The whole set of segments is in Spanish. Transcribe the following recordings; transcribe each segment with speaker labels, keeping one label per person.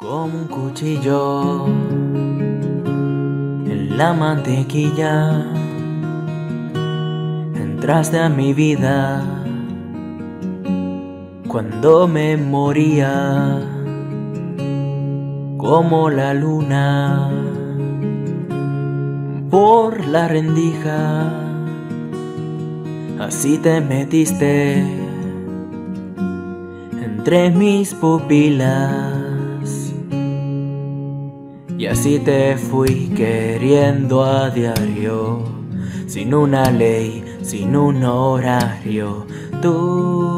Speaker 1: Como un cuchillo en la mantequilla, entraste a mi vida cuando me moría, como la luna por la rendija, así te metiste entre mis pupilas. Y así te fui queriendo a diario, sin una ley, sin un horario. Tú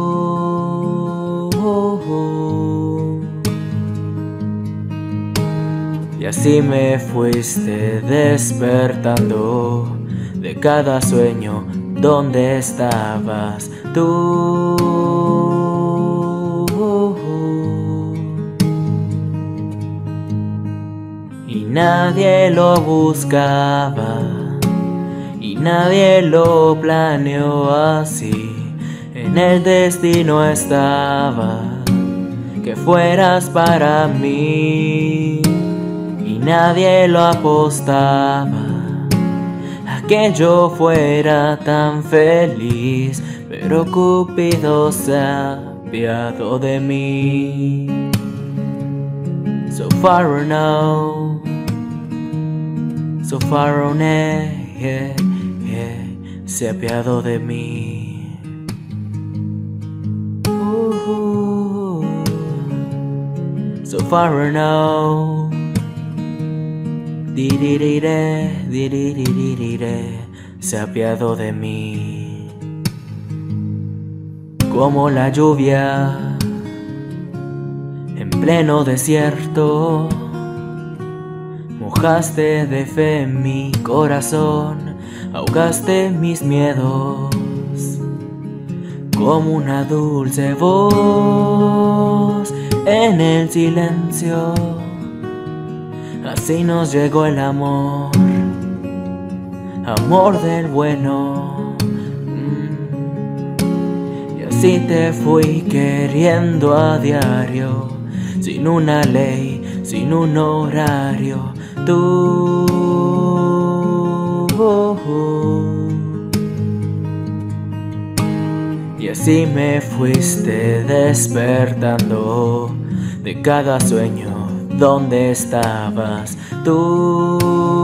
Speaker 1: y así me fuiste despertando de cada sueño donde estabas tú. Y nadie lo buscaba, y nadie lo planeó así. En el destino estaba que fueras para mí, y nadie lo apostaba a que yo fuera tan feliz, pero Cupido se ha apiadado de mí. So far now, so far on se ha apiadado de mí. So far now, se ha apiadado de mí. Como la lluvia en pleno desierto, mojaste de fe mi corazón, ahogaste mis miedos como una dulce voz en el silencio. Así nos llegó el amor, amor del bueno. Y así te fui queriendo a diario, sin una ley, sin un horario. Tú y así me fuiste despertando de cada sueño donde estabas tú.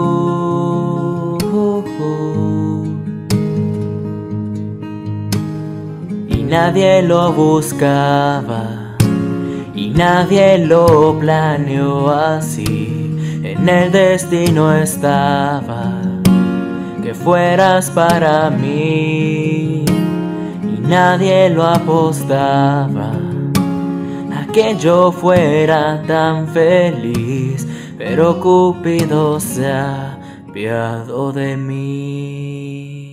Speaker 1: Y nadie lo buscaba, y nadie lo planeó así. En el destino estaba que fueras para mí, y nadie lo apostaba a que yo fuera tan feliz, pero Cupido se ha apiadado de mí.